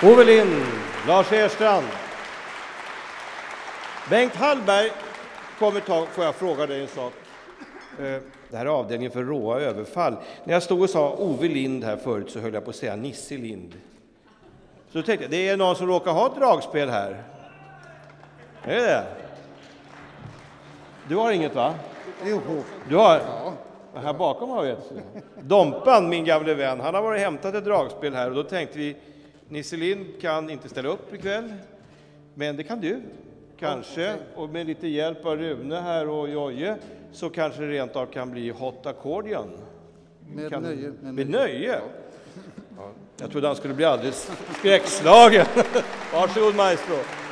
Ove Lind, Lars Erstrand. Bengt Hallberg kommer får jag fråga dig en sak. Det här är avdelningen för råa överfall. När jag stod och sa Ove Lind här förut så höll jag på att säga Nisse Lind. Så tänkte jag, det är någon som råkar ha ett dragspel här. Är det? Du har inget, va? Jo. Du har? Ja. Här bakom har vi ett. Dompan, min gamle vän, han har varit hämtat ett dragspel här och då tänkte vi, Nisse Lind kan inte ställa upp ikväll, men det kan du. Kanske, och med lite hjälp av Rune här och Joje så kanske det rent av kan bli hot accordion. Med nöje? Ja. Jag trodde han skulle bli alldeles skräckslagen. Varsågod, maestro.